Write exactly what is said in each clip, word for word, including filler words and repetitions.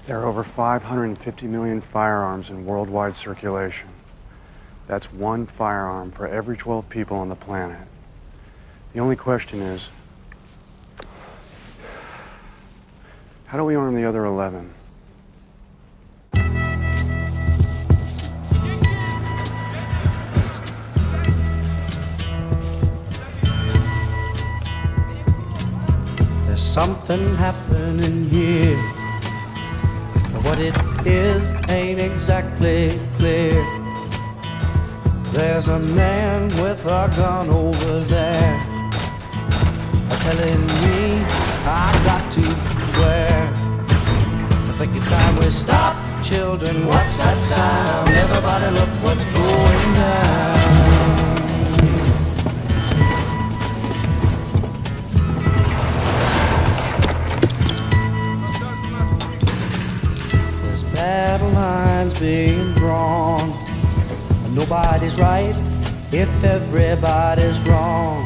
There are over five hundred fifty million firearms in worldwide circulation. That's one firearm for every twelve people on the planet. The only question is, how do we arm the other eleven? There's something happening here. What it is ain't exactly clear. There's a man with a gun over there telling me I got to beware. I think it's time we stop. Children, what's that sound? Everybody look what's going down. Battle lines being drawn. Nobody's right if everybody's wrong.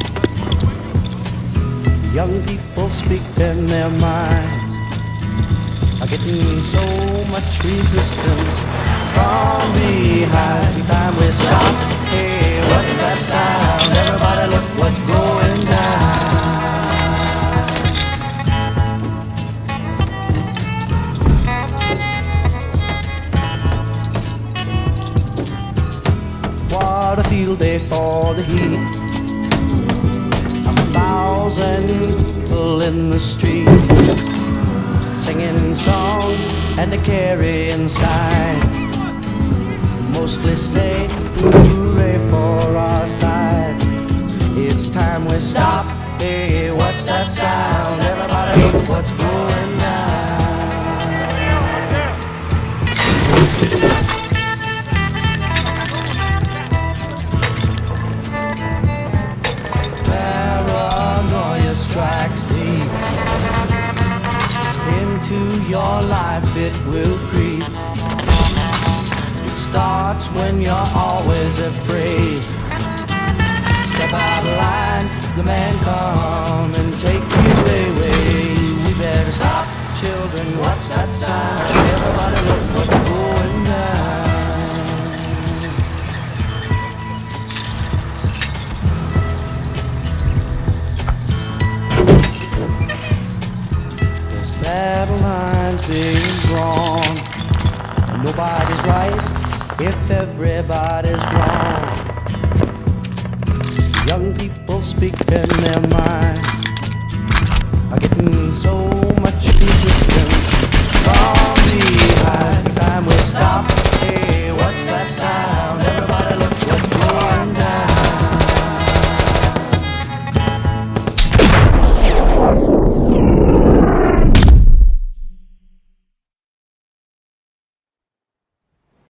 Young people speaking their minds are getting so much resistance from behind. Time we stop. Hey, what's that sound? Everybody look what's going down. What a field day for the heat. A thousand people in the street, singing songs and a carrying sign. Mostly say hooray for our side. It's time we stop. Hey, what's that sound? Everybody look what's going down. Strikes deep into your life, it will creep. It starts when you're always afraid. Step out of line, the man come and take you away. We better stop. Children, what's that sound? Everybody look what's going down. Battle lines being drawn. Nobody's right if everybody's wrong. Young people speaking their minds are getting so